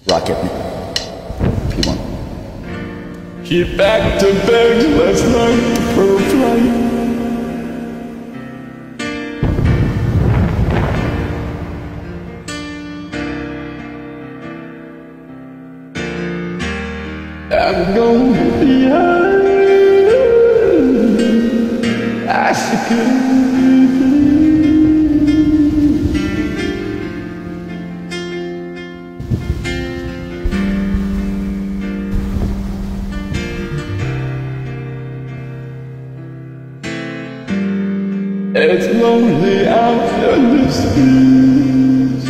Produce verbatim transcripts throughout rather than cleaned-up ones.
Rock at me, if you want. He packed her bags last night for a flight. I'm gonna be high. I should It's lonely out in the streets.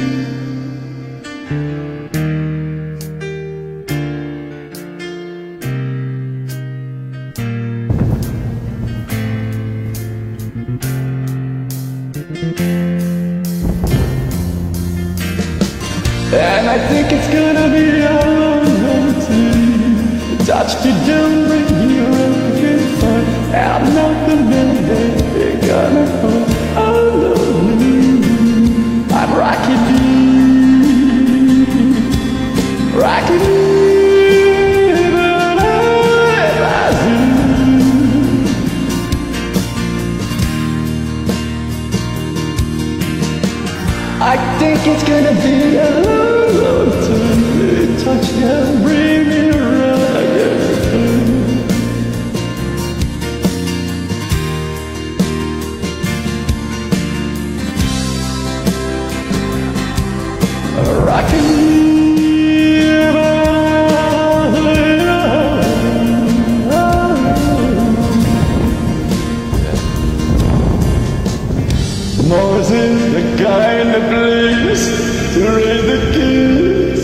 And I think it's gonna be a long, long time. Touch you down, bring you up again, but I'm not the man that you're gonna hold. Oh no, I'm rocking you, rocking you, but I do. I think it's gonna be a long, long time. Touch down, bring me around again. Rockin' Mars is the kind of place to raise the kids.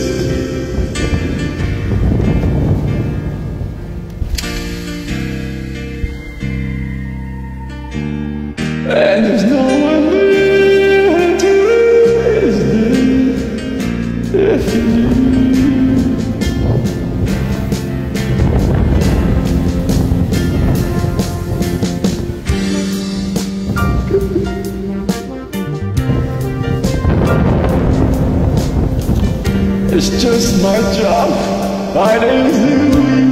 And there's no one there to raise them if you do. It's just my job, five days a week.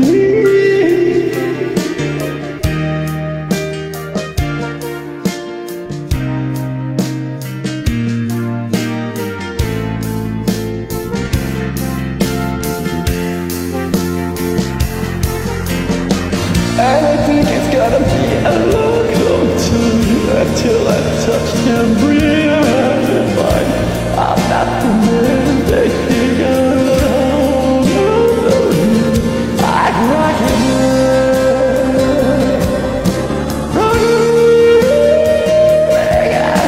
And I think it's gonna be a long, long time until I touch and breathe around and find I'm not the man that you got. I'd rock it, rock it, make it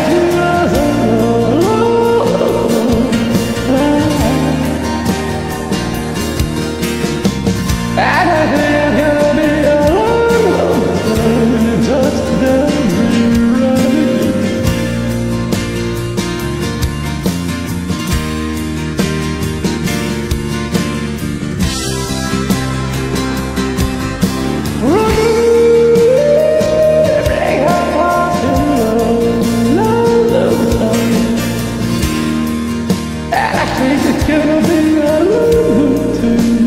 and I think it's gonna be a long, long time to touch down, rewrite. It's gonna be a long time.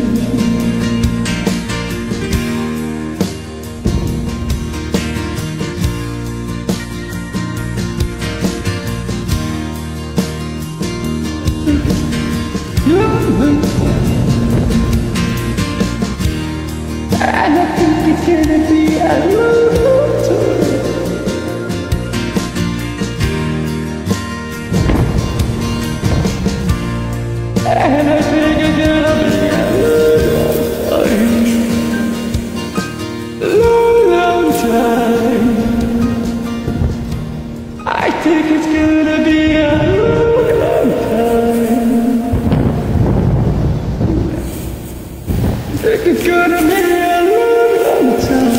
And I think it's gonna be a long time. And I think it's gonna be a long, long time. I think it's gonna be a long, long time. I think it's gonna be a long, long time.